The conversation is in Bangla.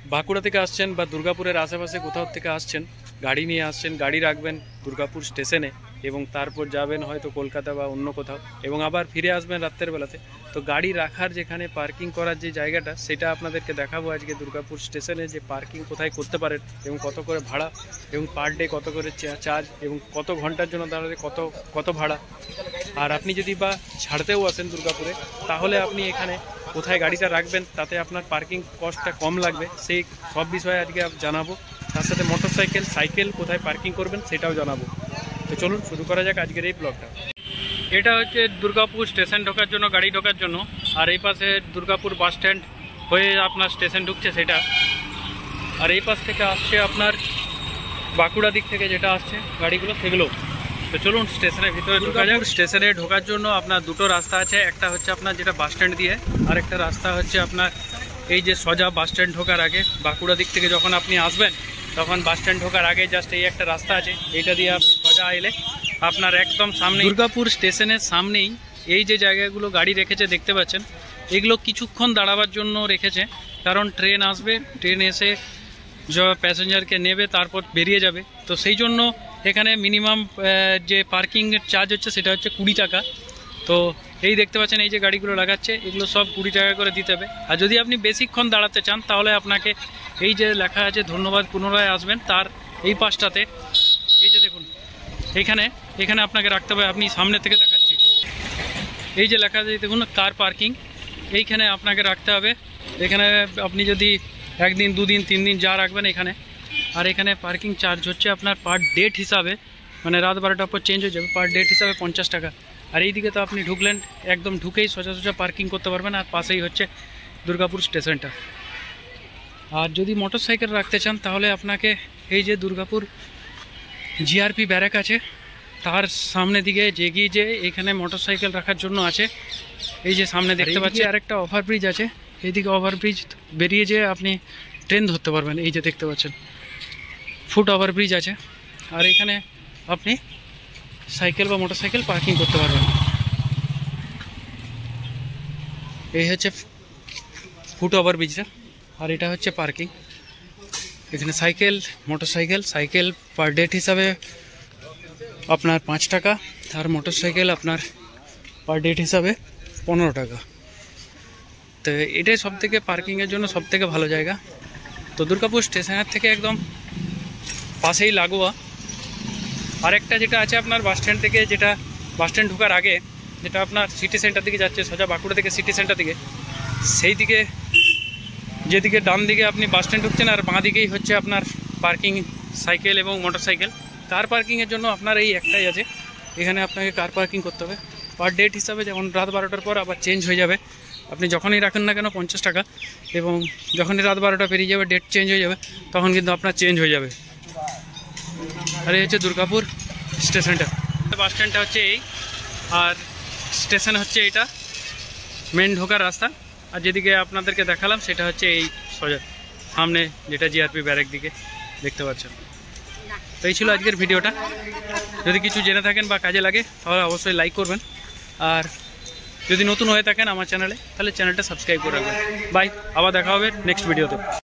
বাঁকুড়া থেকে আসছেন বা দুর্গাপুরের আশেপাশে কোথাও থেকে আসছেন, গাড়ি নিয়ে আসছেন, গাড়ি রাখবেন দুর্গাপুর স্টেশনে এবং তারপর যাবেন হয়তো কলকাতা বা অন্য কোথাও এবং আবার ফিরে আসবেন রাত্রের বেলাতে, তো গাড়ি রাখার যেখানে পার্কিং করার যে জায়গাটা সেটা আপনাদেরকে দেখাবো আজকে দুর্গাপুর স্টেশনে, যে পার্কিং কোথায় করতে পারেন এবং কত করে ভাড়া এবং পার ডে কত করে চার্জ এবং কত ঘন্টার জন্য দাঁড়ালে কত ভাড়া। আর আপনি যদি বা ছাড়তেও আসেন দুর্গাপুরে, তাহলে আপনি এখানে কোথায় গাড়িটা রাখবেন তাতে আপনার পার্কিং কস্টটা কম লাগবে, সেই সব বিষয়ে আজকে জানাবো। তার সাথে মোটরসাইকেল, সাইকেল কোথায় পার্কিং করবেন সেটাও জানাবো। তো চলুন শুরু করা যাক আজকের এই ব্লগটা। এটা হচ্ছে দুর্গাপুর স্টেশন ঢোকার জন্য, গাড়ি ঢোকার জন্য। আর এই পাশে দুর্গাপুর বাস স্ট্যান্ড হয়ে আপনার স্টেশন ঢুকছে সেটা। আর এই পাশ থেকে আসছে আপনার বাঁকুড়া দিক থেকে যেটা আসছে গাড়িগুলো সেগুলো। তো চলুন স্টেশনের ভিতরে ঢোকা যাক। স্টেশনে ঢোকার জন্য আপনার দুটো রাস্তা আছে, একটা হচ্ছে আপনার যেটা বাস স্ট্যান্ড দিয়ে, আর একটা রাস্তা হচ্ছে আপনার এই যে সোজা বাস স্ট্যান্ড ঢোকার আগে বাঁকুড়া দিক থেকে যখন আপনি আসবেন তখন বাস স্ট্যান্ড ঢোকার আগে জাস্ট এই একটা রাস্তা আছে, এইটা দিয়ে আপনি সোজা এলে আপনার একদম সামনে দুর্গাপুর স্টেশনের সামনেই এই যে জায়গাগুলো গাড়ি রেখেছে দেখতে পাচ্ছেন, এগুলো কিছুক্ষণ দাঁড়াবার জন্য রেখেছে, কারণ ট্রেন আসবে, ট্রেন এসে প্যাসেঞ্জারকে নেবে তারপর বেরিয়ে যাবে। তো সেই জন্য এখানে মিনিমাম যে পার্কিংয়ের চার্জ হচ্ছে সেটা হচ্ছে 20 টাকা। তো এই দেখতে পাচ্ছেন এই যে গাড়িগুলো লাগাচ্ছে এগুলো সব 20 টাকা করে দিতে হবে। আর যদি আপনি বেশিক্ষণ দাঁড়াতে চান তাহলে আপনাকে এই যে লেখা আছে ধন্যবাদ পুনরায় আসবেন, তার এই পাশটাতে এই যে দেখুন এখানে আপনাকে রাখতে হবে। আপনি সামনে থেকে দেখাচ্ছি, এই যে লেখা আছে দেখুন কার পার্কিং, এইখানে আপনাকে রাখতে হবে। এখানে আপনি যদি 1 দিন 2 দিন 3 দিন যা রাখবেন এখানে। আর এখানে পার্কিং চার্জ হচ্ছে আপনার পার ডেট হিসাবে, মানে রাত 12টার পর চেঞ্জ হয়ে যাবে, পার ডেট হিসাবে 50 টাকা। আর এইদিকে তো আপনি ঢুকলেন, একদম ঢুকেই সোজা পার্কিং করতে পারবেন, আর পাশেই হচ্ছে দুর্গাপুর স্টেশনটা। আর যদি মোটর সাইকেল রাখতে চান তাহলে আপনাকে এই যে দুর্গাপুর জিআরপি ব্যারাক আছে তার সামনে দিকে এগিয়ে যে এখানে মোটর সাইকেল রাখার জন্য আছে, এই যে সামনে দেখতে পাচ্ছি। আর একটা ওভারব্রিজ আছে, এইদিকে ওভারব্রিজ বেরিয়ে যেয়ে আপনি ট্রেন ধরতে পারবেন, এই যে দেখতে পাচ্ছেন ফুট ওভারব্রিজ আছে। আর এখানে আপনি সাইকেল বা মোটরসাইকেল পার্কিং করতে পারবেন। এই হচ্ছে ফুট ওভারব্রিজটা, আর এটা হচ্ছে পার্কিং। এখানে cycle, motorcycle, cycle per date হিসাবে আপনার 5 টাকা, আর মোটরসাইকেল আপনার পার ডেট হিসাবে 15 টাকা। তো এটাই সব থেকে পার্কিংয়ের জন্য সব থেকে ভালো জায়গা। তো দুর্গাপুর স্টেশনের থেকে একদম পাশেই লাগোয়া আরেকটা যেটা আছে আপনার বাস স্ট্যান্ড থেকে, যেটা বাস স্ট্যান্ড ঢোকার আগে, যেটা আপনার সিটি সেন্টার দিকে যাচ্ছে, সোজা বাঁকুড়া থেকে সিটি সেন্টার দিকে, সেই দিকে যেদিকে ডান দিকে আপনি বাস স্ট্যান্ড ঢুকছেন আর বাঁ দিকেই হচ্ছে আপনার পার্কিং সাইকেল এবং মোটরসাইকেল। কার পার্কিংয়ের জন্য আপনার এই একটাই আছে, এখানে আপনাকে কার পার্কিং করতে হবে পার ডেট হিসাবে, যেমন রাত 12টার পর আবার চেঞ্জ হয়ে যাবে। আপনি যখনই রাখেন না কেন 50 টাকা, এবং যখনই রাত 12টা পেরিয়ে যাবে, ডেট চেঞ্জ হয়ে যাবে, তখন কিন্তু আপনার চেঞ্জ হয়ে যাবে। আর এই হচ্ছে দুর্গাপুর স্টেশনটা, বাস স্ট্যান্ডটা হচ্ছে এই, আর স্টেশন হচ্ছে এইটা মেন ঢোকার রাস্তা। আর যেদিকে আপনাদেরকে দেখালাম সেটা হচ্ছে এই সোজা সামনে যেটা জিআরপি ব্যারাক দিকে দেখতে পাচ্ছেন। তো এই ছিল আজকের ভিডিওটা। যদি কিছু জেনে থাকেন বা কাজে লাগে তাহলে অবশ্যই লাইক করবেন, আর যদি নতুন হয়ে থাকেন আমার চ্যানেলে তাহলে চ্যানেলটা সাবস্ক্রাইব করে রাখবেন। বাই, আবার দেখা হবে নেক্সট ভিডিওতে।